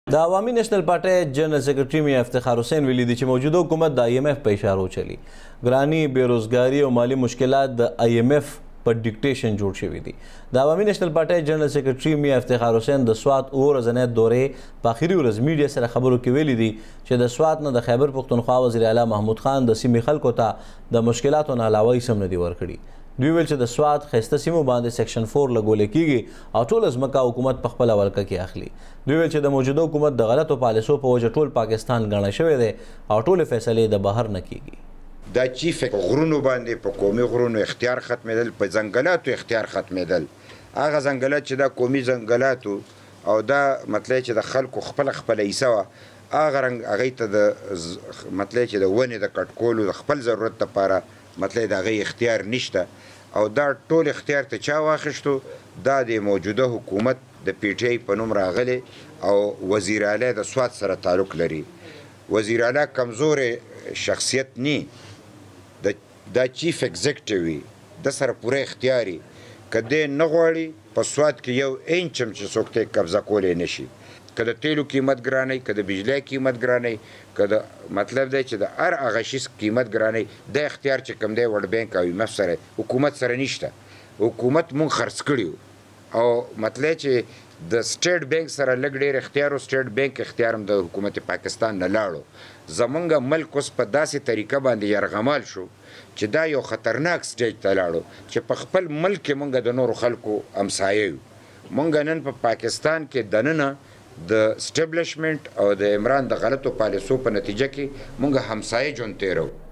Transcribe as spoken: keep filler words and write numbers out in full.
د عوامي نېشنل پارټۍ جنرال سیکرټري میا افتخار حسین ویلي دي چې موجوده حکومت د آی ایم ایف په اشارو چلی. ګراني، بېروزګاري او مالي مشکلات د آی ایم ایف په ډیکټیشن جوړ شوي دي. د عوامي نېشنل پارټۍ جنرال سیکرټري میا افتخار حسین د سوات اووه ورځنۍ دورې په اخري ورځ میډیا سره خبرو کې ویلي دي چې د سوات نه د خیبر پښتونخوا وزیر اعلی محمود خان د سیمې خلکو ته د مشکلاتو نه علاوه هیڅ هم نه دي ورکړي. دوی ویل چې د سوات ښایسته سیمو باندې سیکشن فور لګولی کیږي او ټوله ځمکه حکومت په خپله ولکه کې اخلي. دوی ویل چې د موجوده حکومت د غلطو پالیسو په وجه ټول پاکستان ګڼه شوی دی او ټولې فیصلې د بهر نه کیږي. دا چې په غرونو باندې په قومي غرونو اختیار ختمېدل، په ځنګلاتو اختیار ختمېدل، هغه ځنګلات چې دا قومي ځنګلاتو او دا مطلب چې د خلکو خپله خپله حصه وه، هغه رنګ هغوی ته د مطلب چې د ونې د کټ کولو د خپل ضرورت دپاره مطلب د هغوی اختیار نشته او دا ټول اختیار ته چا واخیستو؟ دا د موجوده حکومت د پی ټی آی په نوم راغلی او وزیر اعلی د سوات سره تعلق لري. وزیر اعلی کمزورې شخصیت نی، دا چیف ایگزیکټیو وي، د سره پوره اختیار وي. که دی نه غواړي په سوات کې یو انچ هم چې څوک ته قبضه کولی نه شي. که د تیلو قیمت ګرانی، که د بجلی قیمت ګرانی، که د مطلب دی چې د هر هغه شي قیمت ګرانی، د اختیار چې کوم دی ورلډ بینک او ایم ایف سره حکومت سره نشته. حکومت مونږ خرڅ کړي او مطلب چې د سټیټ بینک سره لږ ډېر اختیار او سټیټ بینک اختیار هم د حکومت پاکستان نه لاړو. زمونږ ملک اوس په داسې طریقه باندې یرغمال شو چې دا یو خطرناک سټیج ته لاړو چې په خپل ملک کې مونږ د نورو خلکو همسایه یو. مونږ نن په پاکستان کې دننه د اسټیبلشمنټ او د عمران د غلطو پالیسو په نتیجه کې مونږ همسایه ژوند تیرو.